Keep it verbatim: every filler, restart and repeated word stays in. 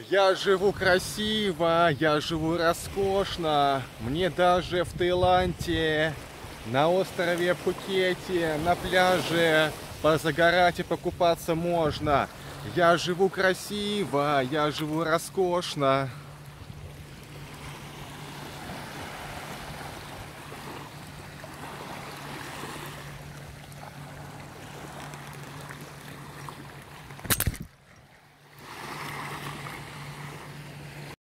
Я живу красиво, я живу роскошно. Мне даже в Таиланде, на острове Пхукете, на пляже позагорать и покупаться можно. Я живу красиво, я живу роскошно.